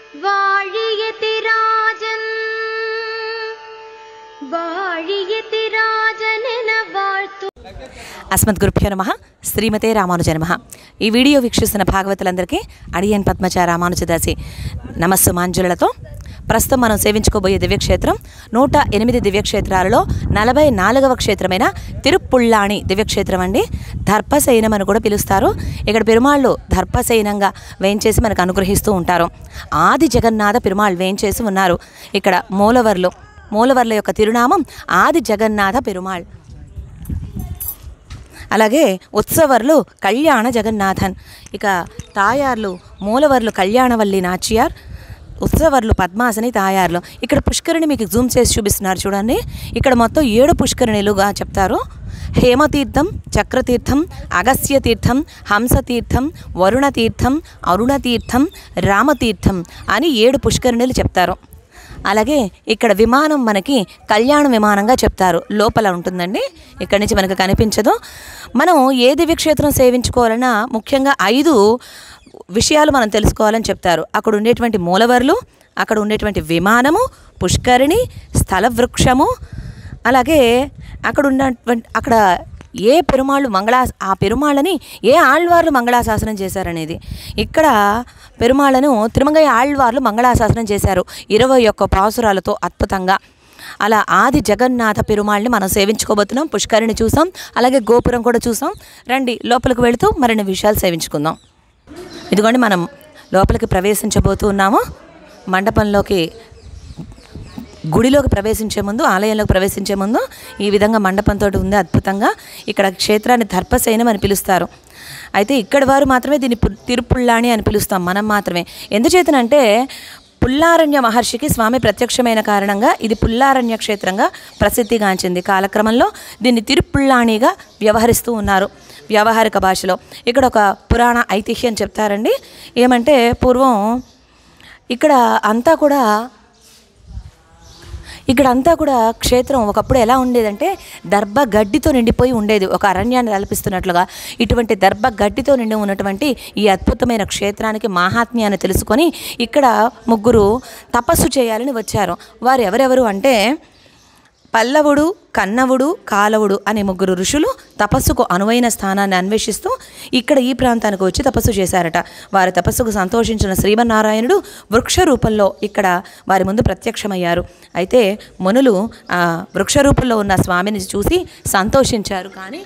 வாழியதி ராஜன் வாழியதி ராஜனென வாழ்த்து. అస్మద్గురుభ్యో నమః. శ్రీమతే రామానుజ నమః. ఈ వీడియో వీక్షిస్తున్న భాగవతులందరికీ అడియన్ పద్మజ రామానుజదాసి నమస్సు మాంజులతో ప్రస్తుతం మనం సేవించుకోబోయే దివ్యక్షేత్రం 108 దివ్యక్షేత్రాలలో 44వ క్షేత్రమైన తిరుప్పుళ్ళాణి దివ్యక్షేత్రం అండి. దర్భశయనం అని కూడా పిలుస్తారు. ఇక్కడ పెరుమాళ్ళు దర్భశయనంగా వేయించేసి మనకు అనుగ్రహిస్తూ ఉంటారు. ఆది జగన్నాథ పెరుమాళ్ళు వేయించేసి ఉన్నారు. ఇక్కడ మూలవర్ల యొక్క తిరునామం ఆది జగన్నాథ పెరుమాళ్. అలాగే ఉత్సవర్లు కళ్యాణ జగన్నాథన్. ఇక తాయార్లు మూలవర్లు కళ్యాణవల్లి నాచియార్, ఉత్సవర్లు పద్మాసని తాయార్లు. ఇక్కడ పుష్కరిణి మీకు జూమ్ చేసి చూపిస్తున్నారు చూడండి. ఇక్కడ మొత్తం 7 పుష్కరిణిలుగా చెప్తారు. హేమతీర్థం, చక్రతీర్థం, అగస్యతీర్థం, హంసతీర్థం, వరుణతీర్థం, అరుణతీర్థం, రామతీర్థం అని 7 పుష్కరిణిలు చెప్తారు. అలాగే ఇక్కడ విమానం మనకి కళ్యాణ విమానంగా చెప్తారు. లోపల ఉంటుందండి, ఇక్కడి నుంచి మనకు కనిపించదు. మనం ఏ దివ్యక్షేత్రం సేవించుకోవాలన్నా ముఖ్యంగా 5 విషయాలు మనం తెలుసుకోవాలని చెప్తారు. అక్కడ ఉండేటువంటి మూలవర్లు, అక్కడ ఉండేటువంటి విమానము, పుష్కరిణి, స్థల వృక్షము, అలాగే అక్కడ ఏ పెరుమాళ్ళు ఆ పెరుమాళ్ళని ఏ ఆళ్వార్లు మంగళాశాసనం చేశారనేది. ఇక్కడ పెరుమాళ్ళను తిరుమంగయ్య ఆళ్వార్లు మంగళాశాసనం చేశారు 21 పాసురాలతో అద్భుతంగా. అలా ఆది జగన్నాథ పెరుమాళ్ళని మనం సేవించుకోబోతున్నాం. పుష్కరిణి చూసాం, అలాగే గోపురం కూడా చూసాం. రండి లోపలికి వెళుతూ మరిన్ని విషయాలు సేవించుకుందాం. ఇదిగోండి మనం లోపలికి ప్రవేశించబోతూ ఉన్నాము. మండపంలోకి గుడిలోకి ప్రవేశించే ముందు, ఆలయంలోకి ప్రవేశించే ముందు ఈ విధంగా మండపంతో ఉంది అద్భుతంగా. ఇక్కడ క్షేత్రాన్ని దర్భశయనం అని పిలుస్తారు. అయితే ఇక్కడ వారు మాత్రమే దీన్ని తిరుప్పుళ్ళాణి అని పిలుస్తాం, మనం మాత్రమే. ఎందుచేతనంటే పుల్లారణ్య మహర్షికి స్వామి ప్రత్యక్షమైన కారణంగా ఇది పుల్లారణ్య క్షేత్రంగా ప్రసిద్ధిగాంచింది. కాలక్రమంలో దీన్ని తిరుప్పుళ్ళాణిగా వ్యవహరిస్తూ ఉన్నారు వ్యవహారిక భాషలో. ఇక్కడ ఒక పురాణ ఐతిహ్యం చెప్తారండి. ఏమంటే పూర్వం ఇక్కడ అంతా కూడా క్షేత్రం ఒకప్పుడు ఎలా ఉండేదంటే దర్భ గడ్డితో నిండిపోయి ఉండేది, ఒక అరణ్యాన్ని తలపిస్తున్నట్లుగా. ఇటువంటి దర్భ గడ్డితో నిండి ఉన్నటువంటి ఈ అద్భుతమైన క్షేత్రానికి మాహాత్మ్యాన్ని తెలుసుకొని ఇక్కడ 3 తపస్సు చేయాలని వచ్చారు. వారు ఎవరెవరు అంటే పల్లవుడు, కన్నవుడు, కాలవుడు అనే 3 ఋషులు తపస్సుకు అనువైన స్థానాన్ని అన్వేషిస్తూ ఇక్కడ ఈ ప్రాంతానికి వచ్చి తపస్సు చేశారట. వారి తపస్సుకు సంతోషించిన శ్రీమన్నారాయణుడు వృక్ష రూపంలో ఇక్కడ వారి ముందు ప్రత్యక్షమయ్యారు. అయితే మునులు ఆ వృక్ష రూపంలో ఉన్న స్వామిని చూసి సంతోషించారు. కానీ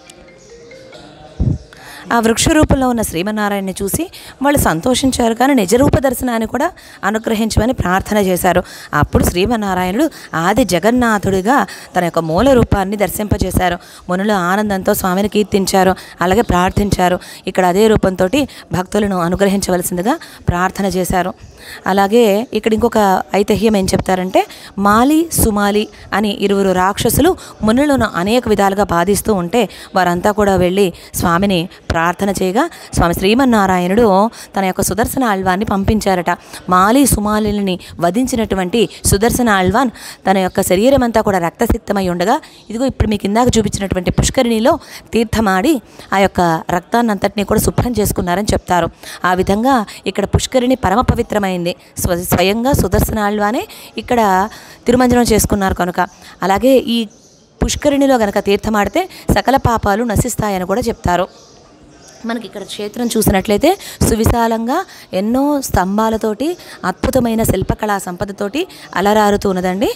ఆ వృక్ష రూపంలో ఉన్న శ్రీమన్నారాయణని చూసి వాళ్ళు సంతోషించారు, కానీ నిజరూప దర్శనాన్ని కూడా అనుగ్రహించమని ప్రార్థన చేశారు. అప్పుడు శ్రీమన్నారాయణుడు ఆది జగన్నాథుడిగా తన యొక్క మూల రూపాన్ని దర్శింపజేశారు. మునులు ఆనందంతో స్వామిని కీర్తించారు, అలాగే ప్రార్థించారు. ఇక్కడ అదే రూపంతో భక్తులను అనుగ్రహించవలసిందిగా ప్రార్థన చేశారు. అలాగే ఇక్కడ ఇంకొక ఐతిహ్యం ఏం చెప్తారంటే మాలి, సుమాలి అని 2 రాక్షసులు మునులను అనేక విధాలుగా బాధిస్తూ ఉంటే వారంతా కూడా వెళ్ళి స్వామిని ప్రార్థన చేయగా స్వామి శ్రీమన్నారాయణుడు తన యొక్క సుదర్శన ఆళ్వాన్ని పంపించారట. మాలి సుమాలిని వధించినటువంటి సుదర్శన ఆళ్వాన్ తన యొక్క శరీరం అంతా కూడా రక్తసిక్తమై ఉండగా ఇదిగో ఇప్పుడు మీకు ఇందాక చూపించినటువంటి పుష్కరిణిలో తీర్థమాడి ఆ యొక్క రక్తాన్ని అంతటినీ కూడా శుభ్రం చేసుకున్నారని చెప్తారు. ఆ విధంగా ఇక్కడ పుష్కరిణి పరమ పవిత్రమైంది. స్వయంగా సుదర్శన ఆళ్వానే ఇక్కడ తిరుమంజనం చేసుకున్నారు కనుక. అలాగే ఈ పుష్కరిణిలో గనక తీర్థమాడితే సకల పాపాలు నశిస్తాయని కూడా చెప్తారు. మనకి ఇక్కడ క్షేత్రం చూసినట్లయితే సువిశాలంగా ఎన్నో స్తంభాలతోటి అద్భుతమైన శిల్పకళా సంపదతోటి అలరారుతూ ఉన్నదండి.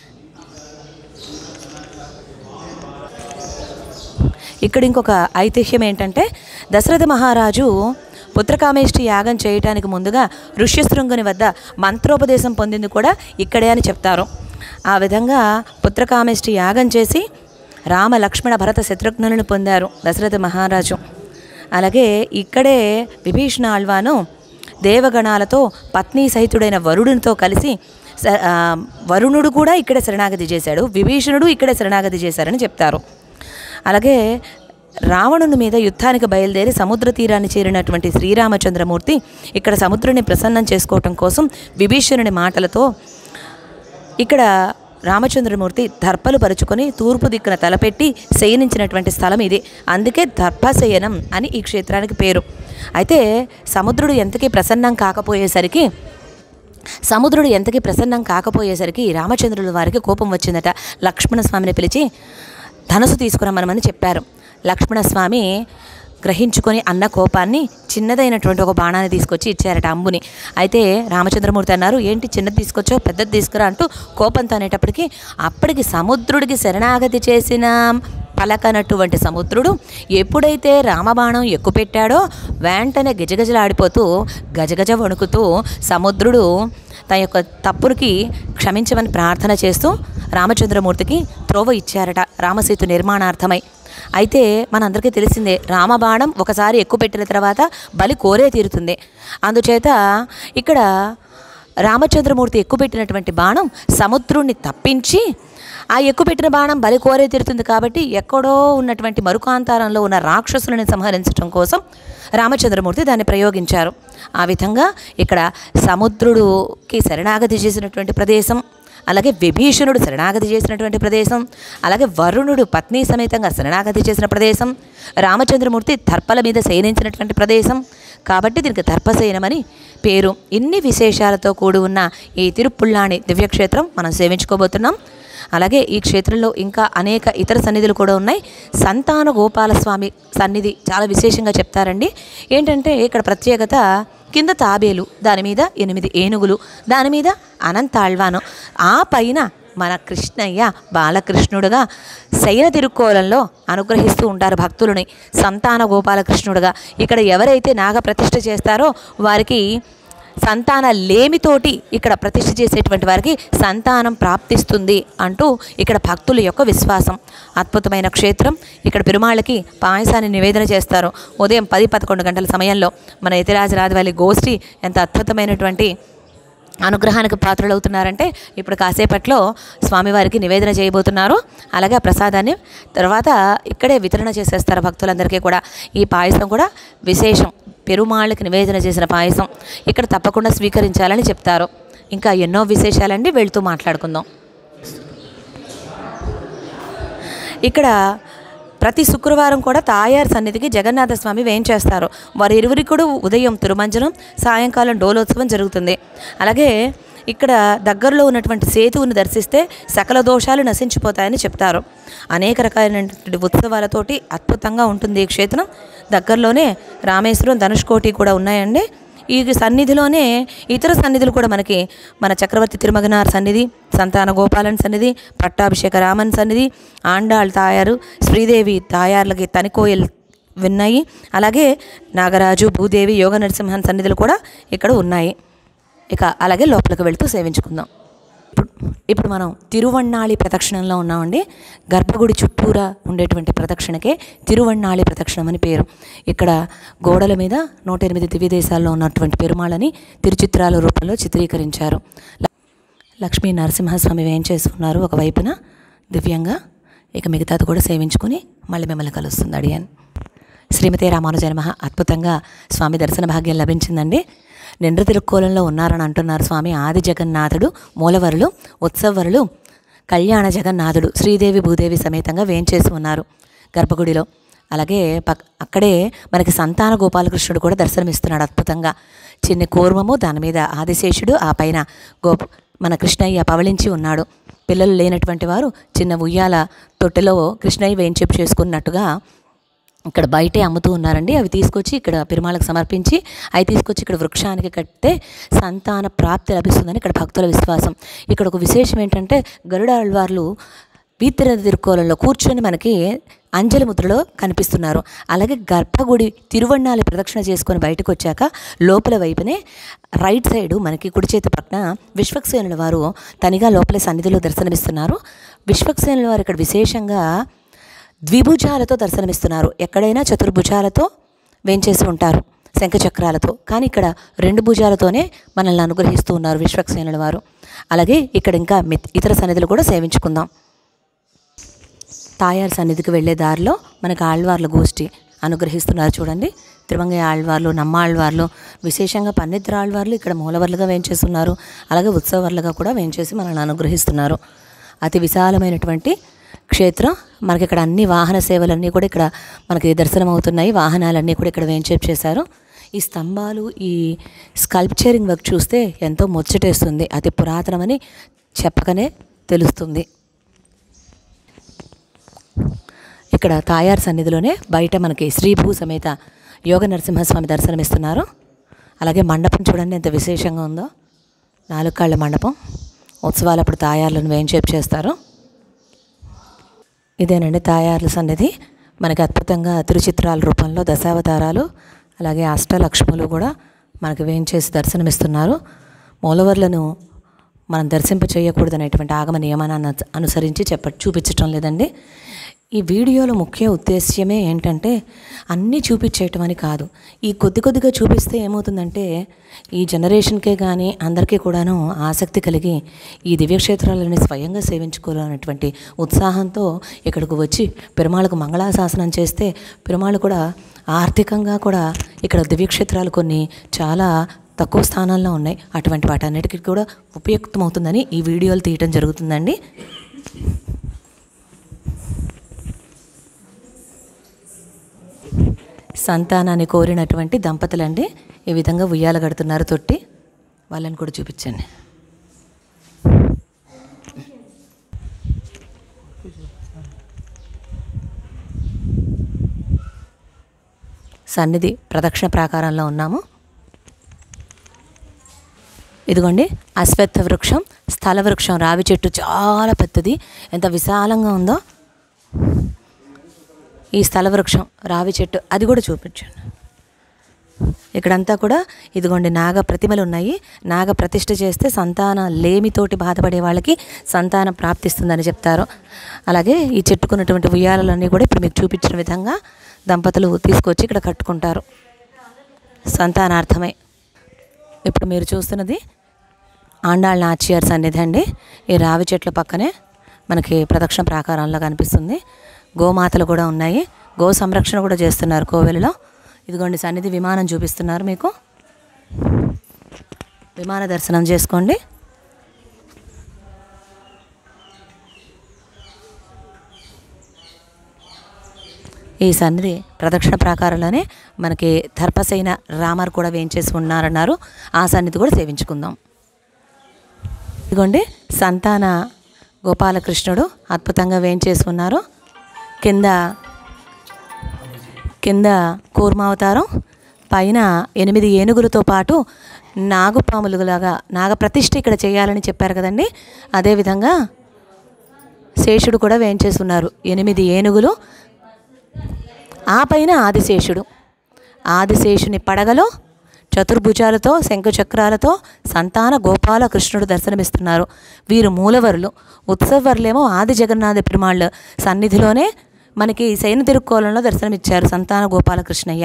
ఇక్కడ ఇంకొక ఐతిహ్యం ఏంటంటే దశరథ మహారాజు పుత్రకామేష్టి యాగం చేయటానికి ముందుగా ఋష్యశృంగుని వద్ద మంత్రోపదేశం పొందింది కూడా ఇక్కడే అని చెప్తారు. ఆ విధంగా పుత్రకామేష్టి యాగం చేసి రామ, లక్ష్మణ, భరత, శత్రుఘ్నులను పొందారు దశరథ మహారాజు. అలాగే ఇక్కడే విభీషణ ఆళ్వాను దేవగణాలతో పత్ని సహితుడైన వరుడునితో కలిసి వరుణుడు కూడా ఇక్కడే శరణాగతి చేశాడు, విభీషణుడు ఇక్కడే శరణాగతి చేశారని చెప్తారు. అలాగే రావణుని మీద యుద్ధానికి బయలుదేరి సముద్ర తీరాన్ని చేరినటువంటి శ్రీరామచంద్రమూర్తి ఇక్కడ సముద్రుని ప్రసన్నం చేసుకోవటం కోసం విభీషణుని మాటలతో ఇక్కడ రామచంద్రమూర్తి దర్పలు పరుచుకొని తూర్పు దిక్కున తలపెట్టి శయనించినటువంటి స్థలం ఇది. అందుకే దర్భశయనం అని ఈ క్షేత్రానికి పేరు. అయితే సముద్రుడు ఎంతకీ ప్రసన్నం కాకపోయేసరికి సముద్రుడు ఎంతకీ ప్రసన్నం కాకపోయేసరికి రామచంద్రుల వారికి కోపం వచ్చిందట. లక్ష్మణస్వామిని పిలిచి ధనస్సు తీసుకురమ్మని చెప్పారు. లక్ష్మణస్వామి గ్రహించుకొని అన్న కోపాన్ని చిన్నదైనటువంటి ఒక బాణాన్ని తీసుకొచ్చి ఇచ్చారట, అంబుని. అయితే రామచంద్రమూర్తి అన్నారు, ఏంటి చిన్నది తీసుకొచ్చావు, పెద్దది తీసుకురా అంటూ కోపంతో అనేటప్పటికీ అప్పటికి సముద్రుడికి శరణాగతి చేసిన పలకనటువంటి సముద్రుడు ఎప్పుడైతే రామబాణం ఎక్కుపెట్టాడో వెంటనే గజగజలాడిపోతూ గజగజ వణుకుతూ సముద్రుడు తన యొక్క తప్పునికి క్షమించమని ప్రార్థన చేస్తూ రామచంద్రమూర్తికి త్రోవ ఇచ్చారట రామసేతు నిర్మాణార్థమై. అయితే మనందరికీ తెలిసిందే, రామబాణం ఒకసారి ఎక్కుపెట్టిన తర్వాత బలి కోరే తీరుతుంది. అందుచేత ఇక్కడ రామచంద్రమూర్తి ఎక్కుపెట్టినటువంటి బాణం సముద్రుణ్ణి తప్పించి ఆ ఎక్కుపెట్టిన బాణం బలి కోరే తీరుతుంది కాబట్టి ఎక్కడో ఉన్నటువంటి మరుకాంతారంలో ఉన్న రాక్షసులను సంహరించడం కోసం రామచంద్రమూర్తి దాన్ని ప్రయోగించారు. ఆ విధంగా ఇక్కడ సముద్రుడికి శరణాగతి చేసినటువంటి ప్రదేశం, అలాగే విభీషణుడు శరణాగతి చేసినటువంటి ప్రదేశం, అలాగే వరుణుడు పత్ని సమేతంగా శరణాగతి చేసిన ప్రదేశం, రామచంద్రమూర్తి దర్పల మీద శయనించినటువంటి ప్రదేశం కాబట్టి దీనికి దర్పశయనమని పేరు. ఇన్ని విశేషాలతో కూడి ఉన్న ఈ తిరుపుల్లాణి దివ్యక్షేత్రం మనం సేవించుకోబోతున్నాం. అలాగే ఈ క్షేత్రంలో ఇంకా అనేక ఇతర సన్నిధులు కూడా ఉన్నాయి. సంతాన గోపాలస్వామి సన్నిధి చాలా విశేషంగా చెప్తారండి. ఏంటంటే ఇక్కడ ప్రత్యేకత, కింద తాబేలు, దాని మీద 8 ఏనుగులు, దాని మీద అనంతాళ్వాను, ఆ పైన మన కృష్ణయ్య బాలకృష్ణుడుగా శయన తిరుక్కోలంలో అనుగ్రహిస్తూ ఉంటారు భక్తులని సంతాన గోపాలకృష్ణుడుగా. ఇక్కడ ఎవరైతే నాగప్రతిష్ఠ చేస్తారో వారికి సంతాన లేమితోటి ఇక్కడ ప్రతిష్ఠ చేసేటువంటి వారికి సంతానం ప్రాప్తిస్తుంది అంటూ ఇక్కడ భక్తుల యొక్క విశ్వాసం. అద్భుతమైన క్షేత్రం. ఇక్కడ పెరుమాళ్ళకి పాయసాన్ని నివేదన చేస్తారు ఉదయం 10-11 గంటల సమయంలో. మన యతిరాజరాజవల్లి గోష్ఠి ఎంత అద్భుతమైనటువంటి అనుగ్రహానికి పాత్రలవుతున్నారంటే ఇప్పుడు కాసేపట్లో స్వామివారికి నివేదన చేయబోతున్నారు. అలాగే ఆ ప్రసాదాన్ని తర్వాత ఇక్కడే వితరణ చేసేస్తారు భక్తులందరికీ కూడా. ఈ పాయసం కూడా విశేషం, పెరుమాళ్ళకి నివేదన చేసిన పాయసం ఇక్కడ తప్పకుండా స్వీకరించాలని చెప్తారు. ఇంకా ఎన్నో విశేషాలండి, వెళ్తూ మాట్లాడుకుందాం. ఇక్కడ ప్రతి శుక్రవారం కూడా తాయారు సన్నిధికి జగన్నాథ స్వామి వేయించేస్తారు. వారి ఇరువురికి కూడా ఉదయం తిరుమంజనం, సాయంకాలం డోలోత్సవం జరుగుతుంది. అలాగే ఇక్కడ దగ్గరలో ఉన్నటువంటి సేతువుని దర్శిస్తే సకల దోషాలు నశించిపోతాయని చెప్తారు. అనేక రకాలైనటువంటి ఉత్సవాలతోటి అద్భుతంగా ఉంటుంది ఈ క్షేత్రం. దగ్గరలోనే రామేశ్వరం, ధనుష్కోటి కూడా ఉన్నాయండి. ఈ సన్నిధిలోనే ఇతర సన్నిధులు కూడా మనకి మన చక్రవర్తి తిరుమగనార్ సన్నిధి, సంతాన గోపాలన్ సన్నిధి, పట్టాభిషేక రామన్ సన్నిధి, ఆండాళ్ తాయారు, శ్రీదేవి తాయార్లకి తనికోయల్ విన్నాయి. అలాగే నాగరాజు, భూదేవి, యోగ నరసింహన్ సన్నిధులు కూడా ఇక్కడ ఉన్నాయి. ఇక అలాగే లోపలికి వెళుతూ సేవించుకుందాం. ఇప్పుడు మనం తిరువణ్ణాళి ప్రదక్షిణంలో ఉన్నామండి. గర్భగుడి చుట్టూరా ఉండేటువంటి ప్రదక్షిణకే తిరువణ్ణాళి ప్రదక్షిణం అని పేరు. ఇక్కడ గోడల మీద 108 దివ్య దేశాల్లో ఉన్నటువంటి పెరుమాళ్ళని తిరుచిత్రాల రూపంలో చిత్రీకరించారు. లక్ష్మీ నరసింహస్వామి వేయించేసుకున్నారు ఒకవైపున దివ్యంగా. ఇక మిగతాది కూడా సేవించుకొని మళ్ళీ మిమ్మల్ని కలుస్తుంది అడియాన్. శ్రీమతే రామానుజాయ నమః. అద్భుతంగా స్వామి దర్శన భాగ్యం లభించిందండి. నిండ్ర తిరుక్కోలంలో ఉన్నారని అంటున్నారు స్వామి. ఆది జగన్నాథుడు, మూలవరులు, ఉత్సవరులు, కళ్యాణ జగన్నాథుడు శ్రీదేవి భూదేవి సమేతంగా వేంచేసి ఉన్నారు గర్భగుడిలో. అలాగే అక్కడే మనకి సంతాన గోపాలకృష్ణుడు కూడా దర్శనమిస్తున్నాడు అద్భుతంగా. చిన్న కూర్మము, దాని మీద ఆదిశేషుడు, ఆ పైన మన కృష్ణయ్య పవళించి ఉన్నాడు. పిల్లలు లేనటువంటి వారు చిన్న ఉయ్యాల తొట్టెలో కృష్ణయ్య వేంచేపు చేసుకున్నట్టుగా ఇక్కడ బయటే అమ్ముతూ ఉన్నారండి. అవి తీసుకొచ్చి ఇక్కడ పెరుమాళ్ళకు సమర్పించి అవి తీసుకొచ్చి ఇక్కడ వృక్షానికి కట్టితే సంతాన ప్రాప్తి లభిస్తుందని ఇక్కడ భక్తుల విశ్వాసం. ఇక్కడ ఒక విశేషం ఏంటంటే గరుడాళ్వార్లు వీతిర తిరుక్కోలంలో కూర్చొని మనకి అంజలి ముద్రలో కనిపిస్తున్నారు. అలాగే గర్భగుడి తిరువణ్ణాలి ప్రదక్షిణ చేసుకొని బయటకు వచ్చాక లోపల వైపునే రైట్ సైడు మనకి కుడి చేతి పక్కన విశ్వక్సేనుల వారు తనిగా లోపల సన్నిధిలో దర్శనమిస్తున్నారు. విశ్వక్సేనుల వారు ఇక్కడ విశేషంగా ద్విభుజాలతో దర్శనమిస్తున్నారు. ఎక్కడైనా చతుర్భుజాలతో వేంచేసి ఉంటారు శంఖచక్రాలతో, కానీ ఇక్కడ 2 భుజాలతోనే మనల్ని అనుగ్రహిస్తూ ఉన్నారు విశ్వక్సేనుల వారు. అలాగే ఇక్కడ ఇంకా ఇతర సన్నిధులు కూడా సేవించుకుందాం. తాయారు సన్నిధికి వెళ్ళే దారిలో మనకు ఆళ్వార్ల గోష్ఠి అనుగ్రహిస్తున్నారు చూడండి. తిరుమంగయ్య ఆళ్వార్లు, నమ్మాళ్వార్లు, విశేషంగా పన్నిద్దరు ఆళ్వార్లు ఇక్కడ మూలవర్లుగా వేంచేస్తున్నారు. అలాగే ఉత్సవర్లుగా కూడా వేంచేసి మనల్ని అనుగ్రహిస్తున్నారు. అతి విశాలమైనటువంటి క్షేత్రం. మనకి ఇక్కడ అన్ని వాహన సేవలన్నీ కూడా ఇక్కడ మనకి దర్శనం అవుతున్నాయి. వాహనాలన్నీ కూడా ఇక్కడ వేంచేపు చేశారు. ఈ స్తంభాలు, ఈ స్కల్ప్చరింగ్ వర్క్ చూస్తే ఎంతో ముచ్చటేస్తుంది. అతి పురాతనమని చెప్పకనే తెలుస్తుంది. ఇక్కడ తాయారు సన్నిధిలోనే బయట మనకి శ్రీభూ సమేత యోగ నరసింహస్వామి దర్శనమిస్తున్నారు. అలాగే మండపం చూడండి ఎంత విశేషంగా ఉందో. 4 కాళ్ళ మండపం. ఉత్సవాలప్పుడు తాయార్లను వేంచేపు చేస్తారు. ఇదేనండి తాయార్ల సన్నిధి. మనకి అద్భుతంగా తిరుచిత్రాల రూపంలో దశావతారాలు అలాగే అష్టలక్ష్ములు కూడా మనకి వేంచేసి దర్శనమిస్తున్నారు. మూలవర్లను మనం దర్శింప చేయకూడదనేటువంటి ఆగమ నియమాన్ని అనుసరించి చూపించటం లేదండి. ఈ వీడియోలో ముఖ్య ఉద్దేశ్యమే ఏంటంటే అన్నీ చూపించేయటం అని కాదు. ఈ కొద్దిగా చూపిస్తే ఏమవుతుందంటే ఈ జనరేషన్కే కానీ అందరికీ కూడాను ఆసక్తి కలిగి ఈ దివ్యక్షేత్రాలని స్వయంగా సేవించుకోవాలనేటువంటి ఉత్సాహంతో ఇక్కడికి వచ్చి పెరుమాళ్ళకు మంగళాశాసనం చేస్తే పెరుమాళ్ళు కూడా ఆర్థికంగా కూడా ఇక్కడ దివ్యక్షేత్రాలు కొన్ని చాలా తక్కువ స్థానాల్లో ఉన్నాయి. అటువంటి వాటన్నిటికీ కూడా ఉపయుక్తమవుతుందని ఈ వీడియోలు తీయటం జరుగుతుందండి. సంతానాన్ని కోరినటువంటి దంపతులండి ఈ విధంగా ఉయ్యాల కడుతున్నారు తొట్టి. వాళ్ళని కూడా చూపించండి. సన్నిధి ప్రదక్షిణ ప్రాకారంలో ఉన్నాము. ఇదిగోండి అశ్వత్థ వృక్షం, స్థల వృక్షం, రావి చెట్టు చాలా పెద్దది, ఎంత విశాలంగా ఉందో. ఈ స్థల వృక్షం, రావి చెట్టు అది కూడా చూపించండి. ఇక్కడంతా కూడా ఇదిగోండి నాగ ప్రతిమలు ఉన్నాయి. నాగ ప్రతిష్ఠ చేస్తే సంతాన లేమితోటి బాధపడే వాళ్ళకి సంతానం ప్రాప్తిస్తుందని చెప్తారు. అలాగే ఈ చెట్టుకున్నటువంటి ఉయ్యాలన్నీ కూడా ఇప్పుడు మీకు చూపించిన విధంగా దంపతులు తీసుకొచ్చి ఇక్కడ కట్టుకుంటారు సంతానార్థమై. ఇప్పుడు మీరు చూస్తున్నది ఆండాళ్ళ నాచియార్ సన్నిధి అండి. ఈ రావి చెట్ల పక్కనే మనకి ప్రదక్షిణ ప్రాకారంలో కనిపిస్తుంది. గోమాతలు కూడా ఉన్నాయి. గో సంరక్షణ కూడా చేస్తున్నారు కోవెలలో. ఇదిగోండి సన్నిధి విమానం చూపిస్తున్నారు మీకు. విమాన దర్శనం చేసుకోండి. ఈ సన్నిధి ప్రదక్షిణ ప్రాకారంలోనే మనకి దర్పసైన రామర్ కూడా వేయించేసి ఉన్నారన్నారు. ఆ సన్నిధి కూడా సేవించుకుందాం. ఇదిగోండి సంతాన గోపాలకృష్ణుడు అద్భుతంగా వేయించేసి ఉన్నారు. కింద కూర్మావతారం, పైన 8 ఏనుగులతో పాటు నాగుపాములులాగా నాగప్రతిష్ఠ ఇక్కడ చేయాలని చెప్పారు కదండి. అదేవిధంగా శేషుడు కూడా వేయించేసి ఉన్నారు. 8 ఏనుగులు, ఆ పైన ఆదిశేషుడు. ఆదిశేషుని పడగలో చతుర్భుజాలతో శంఖచక్రాలతో సంతాన గోపాల కృష్ణుడు దర్శనమిస్తున్నారు. వీరు మూలవరులు. ఉత్సవర్లేమో ఆది జగన్నాథ పెరుమాళ్ళ సన్నిధిలోనే మనకి శయన తిరుక్కోలంలో దర్శనమిచ్చారు సంతాన గోపాలకృష్ణయ్య.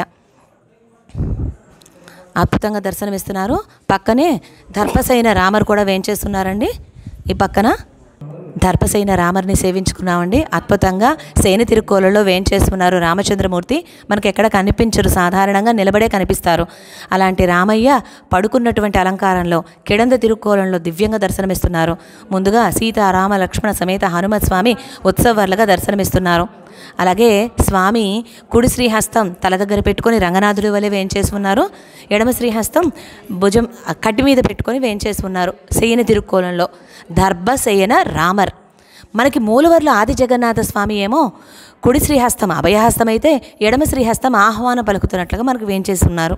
అద్భుతంగా దర్శనమిస్తున్నారు. పక్కనే దర్పసైన రామర్ కూడా వేయించేస్తున్నారండి. ఈ పక్కన దర్పసైన రామర్ని సేవించుకున్నామండి. అద్భుతంగా శయన తిరుక్కోలలో వేయించేస్తున్నారు రామచంద్రమూర్తి. మనకి ఎక్కడ కనిపించరు, సాధారణంగా నిలబడే కనిపిస్తారు. అలాంటి రామయ్య పడుకున్నటువంటి అలంకారంలో కిడంద తిరుక్కోలంలో దివ్యంగా దర్శనమిస్తున్నారు. ముందుగా సీతారామ లక్ష్మణ సమేత హనుమత్ స్వామి ఉత్సవర్లుగా దర్శనమిస్తున్నారు. అలాగే స్వామి కుడి శ్రీహస్తం తల దగ్గర పెట్టుకొని రంగనాథుడి వలె వేయించేసి ఉన్నారు. ఎడమ శ్రీహస్తం భుజం కట్టి మీద పెట్టుకొని వేయించేసి ఉన్నారు. శయన తిరుక్కోలంలో దర్భశయన రామర్. మనకి మూలవర్లు ఆది జగన్నాథ స్వామి ఏమో కుడి శ్రీహస్తం అభయహస్తం అయితే ఎడమ శ్రీహస్తం ఆహ్వానం పలుకుతున్నట్లుగా మనకు వేయించేసి ఉన్నారు.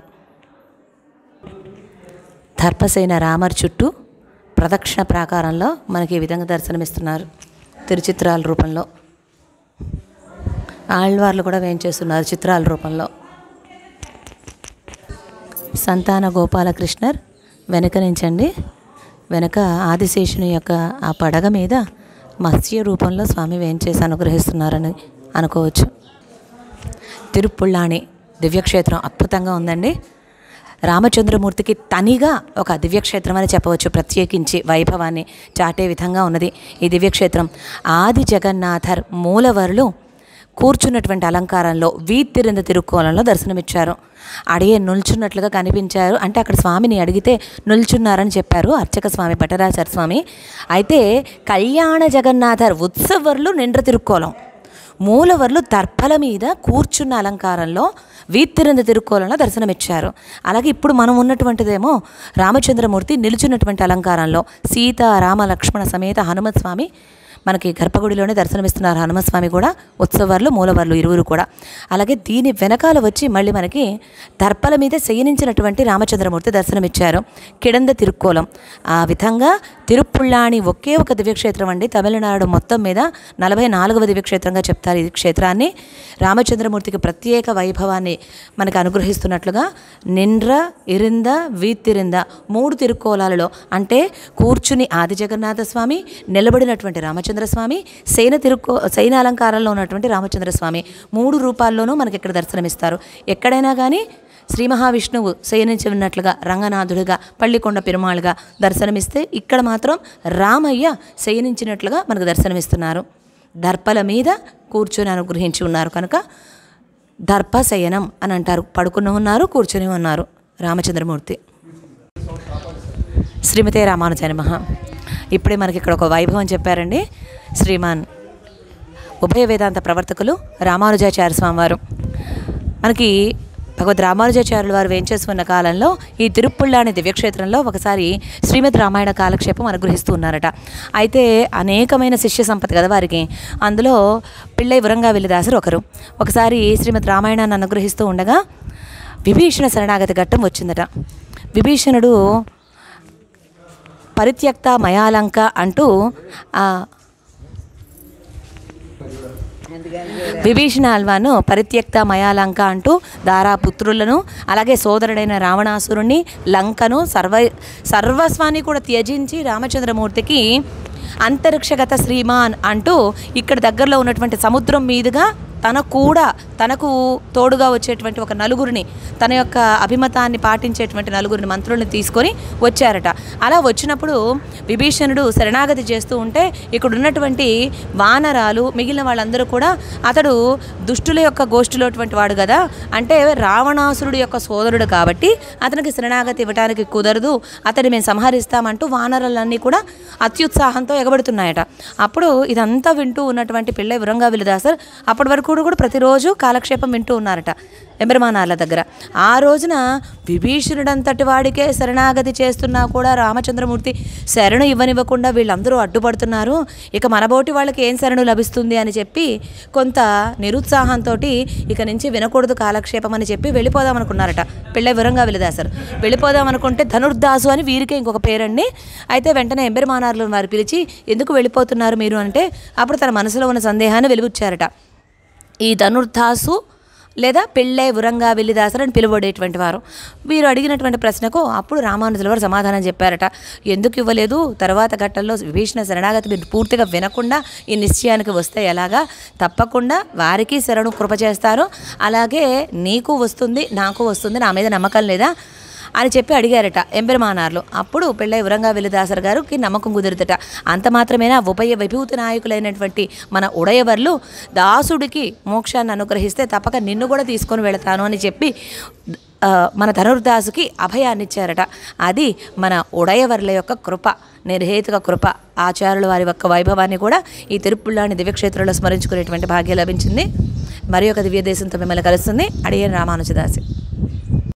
దర్భశయన రామర్ చుట్టూ ప్రదక్షిణ ప్రాకారంలో మనకి ఈ విధంగా దర్శనమిస్తున్నారు తిరుచిత్రాల రూపంలో. ఆళ్వార్లు కూడా వేయించేస్తున్నారు చిత్రాల రూపంలో. సంతాన గోపాలకృష్ణర్ వెనక నుంచండి. వెనక ఆదిశేషుని యొక్క ఆ పడగ మీద మత్స్య రూపంలో స్వామి వేయించేసి అనుగ్రహిస్తున్నారని అనుకోవచ్చు. తిరుప్పుళ్ళాని దివ్యక్షేత్రం అద్భుతంగా ఉందండి. రామచంద్రమూర్తికి తనిగా ఒక దివ్యక్షేత్రం అని చెప్పవచ్చు. ప్రత్యేకించి వైభవాన్ని చాటే విధంగా ఉన్నది ఈ దివ్యక్షేత్రం. ఆది జగన్నాథర్ మూలవరులు కూర్చున్నటువంటి అలంకారంలో వీతిరింద తిరుక్కోలంలో దర్శనమిచ్చారు. అడిగే నిల్చున్నట్లుగా కనిపించారు. అంటే అక్కడ స్వామిని అడిగితే నిల్చున్నారని చెప్పారు అర్చక స్వామి పట్టరాచార్య స్వామి. అయితే కళ్యాణ జగన్నాథర్ ఉత్సవర్లు నిండ్ర తిరుక్కోలం, మూలవర్లు దర్పల మీద కూర్చున్న అలంకారంలో వీత్తిరంద తిరుక్కోలంలో దర్శనమిచ్చారు. అలాగే ఇప్పుడు మనం ఉన్నటువంటిదేమో రామచంద్రమూర్తి నిలుచున్నటువంటి అలంకారంలో సీత రామ లక్ష్మణ సమేత హనుమత్ స్వామి మనకి గర్భగుడిలోనే దర్శనమిస్తున్నారు. హనుమస్వామి కూడా, ఉత్సవర్లు మూలవర్లు ఇరువురు కూడా. అలాగే దీని వెనకాల వచ్చి మళ్ళీ మనకి దర్పల మీద శయనించినటువంటి రామచంద్రమూర్తి దర్శనమిచ్చారు. కిడంద తిరుక్కోలం. ఆ విధంగా తిరుప్పుళ్ళాని ఒకే ఒక దివ్యక్షేత్రం అండి. తమిళనాడు మొత్తం మీద 44వ దివ్యక్షేత్రంగా చెప్తారు ఈ క్షేత్రాన్ని. రామచంద్రమూర్తికి ప్రత్యేక వైభవాన్ని మనకు అనుగ్రహిస్తున్నట్లుగా నిండ్ర ఇరింద వీత్తిరింద 3 తిరుక్కోలాలలో అంటే కూర్చుని ఆది జగన్నాథ స్వామి, నిలబడినటువంటి రామచంద్రస్వామి, శయన అలంకారంలో ఉన్నటువంటి రామచంద్రస్వామి 3 రూపాల్లోనూ మనకి ఇక్కడ దర్శనమిస్తారు. ఎక్కడైనా కానీ శ్రీ మహావిష్ణువు శయనించి ఉన్నట్లుగా రంగనాథుడిగా, పள்ளிకొండ పెరుమాళ్ళుగా దర్శనమిస్తే ఇక్కడ మాత్రం రామయ్య శయనించినట్లుగా మనకు దర్శనమిస్తున్నారు. దర్పల మీద కూర్చొని అనుగ్రహించి ఉన్నారు కనుక దర్పశయనం అని అంటారు. పడుకుని ఉన్నారు, కూర్చొని ఉన్నారు రామచంద్రమూర్తి. శ్రీమతే రామానుజాయ నమః. ఇప్పుడే మనకి ఇక్కడ ఒక వైభవం చెప్పారండి. శ్రీమాన్ ఉభయ వేదాంత ప్రవర్తకులు రామానుజాచార్య స్వామివారు మనకి భగవద్ రామానుజాచార్యుల వారు వేంచేసుకున్న కాలంలో ఈ తిరుప్పుళ్ళాని దివ్యక్షేత్రంలో ఒకసారి శ్రీమద్ రామాయణ కాలక్షేపం అనుగ్రహిస్తూ ఉన్నారట. అయితే అనేకమైన శిష్య సంపత్తి కదా వారికి. అందులో పిళ్ళై వరంగా వెల్లిదాసరు ఒకరు. ఒకసారి శ్రీమద్ రామాయణాన్ని అనుగ్రహిస్తూ ఉండగా విభీషణ శరణాగతి ఘట్టం వచ్చిందట. విభీషణుడు పరిత్యక్త మయాలంక అంటూ విభీషణ అల్వాను పరిత్యక్త మయాలంక అంటూ దారాపుత్రులను అలాగే సోదరుడైన రావణాసురుణ్ణి లంకను సర్వస్వాన్ని కూడా త్యజించి రామచంద్రమూర్తికి అంతరిక్షగత శ్రీమాన్ అంటూ ఇక్కడ దగ్గరలో ఉన్నటువంటి సముద్రం మీదుగా తనకు తోడుగా వచ్చేటువంటి ఒక నలుగురిని, తన యొక్క అభిమతాన్ని పాటించేటువంటి నలుగురిని మంత్రుల్ని తీసుకొని వచ్చారట. అలా వచ్చినప్పుడు విభీషణుడు శరణాగతి చేస్తూ ఉంటే ఇక్కడ ఉన్నటువంటి వానరాలు మిగిలిన వాళ్ళందరూ కూడా అతడు దుష్టుల యొక్క గోష్ఠిలోటువంటి వాడు కదా, అంటే రావణాసురుడు యొక్క సోదరుడు కాబట్టి అతనికి శరణాగతి ఇవ్వడానికి కుదరదు, అతన్ని మేము సంహరిస్తామంటూ వానరాలన్నీ కూడా అత్యుత్సాహంతో ఎగబడుతున్నాయట. అప్పుడు ఇదంతా వింటూ ఉన్నటువంటి పిళ్ళై వరంగా వెల్లిదాసర్ అప్పటి వరకు కూడా ప్రతిరోజు కాలక్షేపం వింటూ ఉన్నారట ఎంబెరమానార్ల దగ్గర. ఆ రోజున విభీషణుడంతటి వాడికే శరణాగతి చేస్తున్నా కూడా రామచంద్రమూర్తి శరణు ఇవ్వనివ్వకుండా వీళ్ళందరూ అడ్డుపడుతున్నారు, ఇక మనబోటి వాళ్ళకి ఏం శరణు లభిస్తుంది అని చెప్పి కొంత నిరుత్సాహంతో ఇక నుంచి వినకూడదు కాలక్షేపం అని చెప్పి వెళ్ళిపోదాం అనుకున్నారట పిళ్ళై వరంగా వెల్లిదాసరు. వెళ్ళిపోదాం అనుకుంటే ధనుర్దాసు అని వీరికే ఇంకొక పేరండి. అయితే వెంటనే ఎంబెరమానార్లను వారు పిలిచి ఎందుకు వెళ్ళిపోతున్నారు మీరు అంటే అప్పుడు తన మనసులో ఉన్న సందేహాన్ని వెలుగుచ్చారట. ఈ ధనుర్దాసు లేదా పిళ్ళై వరంగా వెల్లిదాసరు అని పిలువబడేటువంటి వారు. వీరు అడిగినటువంటి ప్రశ్నకు అప్పుడు రామానుజుల వారు సమాధానం చెప్పారట. ఎందుకు ఇవ్వలేదు, తర్వాత ఘట్టంలో విభీషణ శరణాగతి మీరు పూర్తిగా వినకుండా ఈ నిశ్చయానికి వస్తే ఎలాగా, తప్పకుండా వారికి శరణు కృప చేస్తారు, అలాగే నీకు వస్తుంది నాకు వస్తుంది, నా మీద నమ్మకం లేదా అని చెప్పి అడిగారట ఎంబెరమానార్లు. అప్పుడు పిళ్ళై వరంగా వెల్లిదాసర్ గారికి నమ్మకం కుదురుతట. అంత మాత్రమేనా, ఉభయ విభూతి నాయకులైనటువంటి మన ఉడయవర్లు దాసుడికి మోక్షాన్ని అనుగ్రహిస్తే తప్పక నిన్ను కూడా తీసుకొని వెళతాను అని చెప్పి మన ధనుర్దాసుకి అభయాన్ని ఇచ్చారట. అది మన ఉడయవర్ల యొక్క కృప, నిర్హేతుక కృప. ఆచార్యుల వారి యొక్క వైభవాన్ని కూడా ఈ తిరుప్పుళ్ళాని దివ్యక్షేత్రంలో స్మరించుకునేటువంటి భాగ్యం లభించింది. మరి ఒక దివ్య దేశంతో మిమ్మల్ని కలుస్తుంది. అడియన్ రామానుజదాసి.